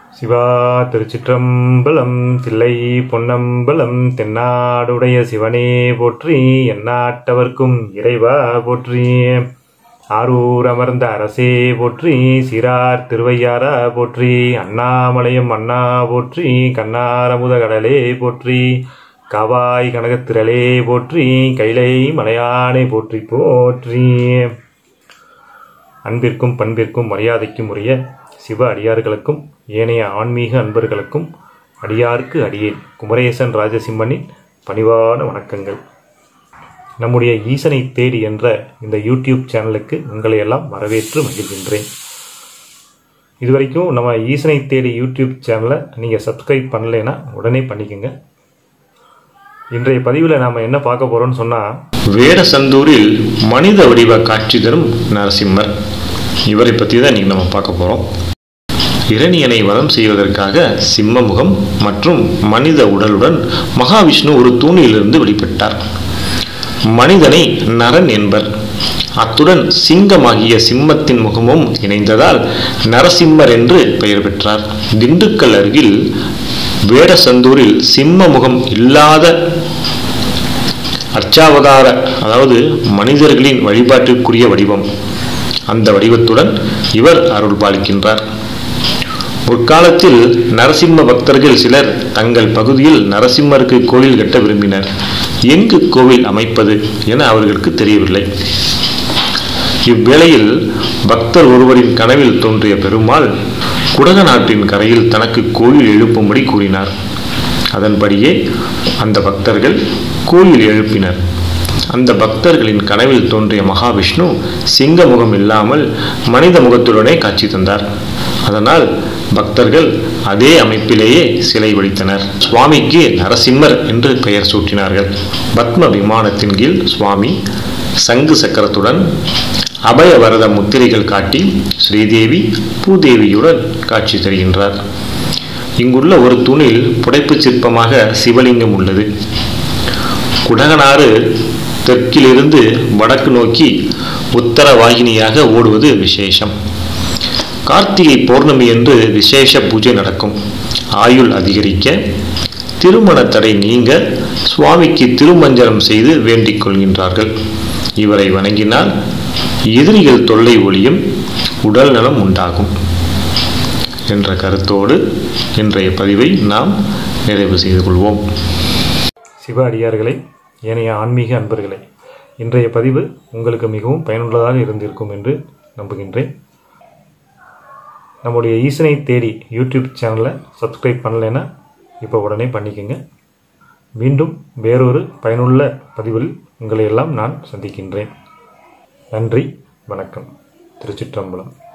சிவா திருச்சிற்றம்பலம் தில்லை பொன்னம்பலம் தென்னாடுடைய சிவனே போற்றி எந்நாட்டவர்க்கும் இறைவா போற்றி ஆரூர் அமர்ந்த அரசே போற்றி சீரார் திருவையாரா போற்றி அண்ணாமலையும் அண்ணா போற்றி கண்ணாரமுத கடலே போற்றி காவாய் கனகத்திரளே போற்றி கைலை மலையானை போற்றி போற்றி. அன்பிற்கும் பண்பிற்கும் மரியாதைக்கும் உரிய சிவ அடியார்களுக்கும் ஏனைய ஆன்மீக அன்பர்களுக்கும் அடியார்க்கு அடியேன் குமரேசன் ராஜசிம்மனின் பணிவான வணக்கங்கள். நம்முடைய ஈசனை தேடி என்ற இந்த யூடியூப் சேனலுக்கு உங்களை எல்லாம் வரவேற்று மகிழ்கின்றேன். இதுவரைக்கும் நம்ம ஈசனை தேடி யூடியூப் சேனலை நீங்கள் சப்ஸ்கிரைப் பண்ணலைன்னா உடனே பண்ணிக்கோங்க. இன்றைய பதிவில் நாம் என்ன பார்க்க போகிறோம்னு சொன்னால், வேடசந்தூரில் மனித வடிவ காட்சி தரும் நரசிம்மர், இவரை பற்றி தான் இன்றைக்கி நம்ம பார்க்க போகிறோம். இரணியனை வதம் செய்வதற்காக சிம்மமுகம் மற்றும் மனித உடலுடன் மகாவிஷ்ணு ஒரு தூணிலிருந்து வெளிப்பட்டார். மனிதனை நரன் என்பர். அத்துடன் சிங்கமாகிய சிம்மத்தின் முகமும் இணைந்ததால் நரசிம்மர் என்று பெயர் பெற்றார். திண்டுக்கல் அருகில் வேடசந்தூரில் சிம்ம முகம் இல்லாத அர்ச்சாவதார, அதாவது மனிதர்களின் வழிபாட்டிற்குரிய வடிவம், அந்த வடிவத்துடன் இவர் அருள் பாலிக்கின்றார். முற்காலத்தில் நரசிம்ம பக்தர்கள் சிலர் தங்கள் பகுதியில் நரசிம்மருக்கு கோவில் கட்ட விரும்பினர். எங்கு கோவில் அமைப்பது என அவர்களுக்கு தெரியவில்லை. இவ்வேளையில் பக்தர் ஒருவரின் கனவில் தோன்றிய பெருமாள் குடக நாட்டின் கரையில் தனக்கு கோயில் எழுப்பும்படி கூறினார். அதன்படியே அந்த பக்தர்கள் கோயில் எழுப்பினர். அந்த பக்தர்களின் கனவில் தோன்றிய மகாவிஷ்ணு சிங்க முகம் இல்லாமல் மனித முகத்துடனே காட்சி தந்தார். அதனால் பக்தர்கள் அதே அமைப்பிலேயே சிலை வடித்தனர். சுவாமிக்கு நரசிம்மர் என்று பெயர் சூட்டினார்கள். பத்ம விமானத்தின் கீழ் சுவாமி சங்கு சக்கரத்துடன் அபயவரத முத்திரைகள் காட்டி ஸ்ரீதேவி பூதேவியுடன் காட்சி தருகின்றார். இங்குள்ள ஒரு தூணில் புடைப்பு சிற்பமாக சிவலிங்கம் உள்ளது. குடகனாறு தெற்கிலிருந்து வடக்கு நோக்கி உத்தர வாகினியாக ஓடுவது விசேஷம். கார்த்திகை பௌர்ணமி என்று விசேஷ பூஜை நடக்கும். ஆயுள் அதிகரிக்க, திருமண தடை நீங்க சுவாமிக்கு திருமஞ்சனம் செய்து வேண்டிக் கொள்கின்றார்கள். இவரை வணங்கினால் எதிரிகள் தொல்லை ஒளியும், உடல் நலம் உண்டாகும் என்ற கருத்தோடு இன்றைய பதிவை நாம் நிறைவு செய்து கொள்வோம். சிவ அடியார்களை, ஏனைய ஆன்மீக அன்பர்களை, இன்றைய பதிவு உங்களுக்கு மிகவும் பயனுள்ளதாக இருந்திருக்கும் என்று நம்புகின்றேன். நம்முடைய ஈசனை தேடி யூடியூப் சேனலை சப்ஸ்கிரைப் பண்ணலைன்னா இப்போ உடனே பண்ணிக்கோங்க. மீண்டும் வேறொரு பயனுள்ள பதிவில் உங்களை எல்லாம் நான் சந்திக்கின்றேன். நன்றி, வணக்கம். திருச்சிற்றம்பலம்.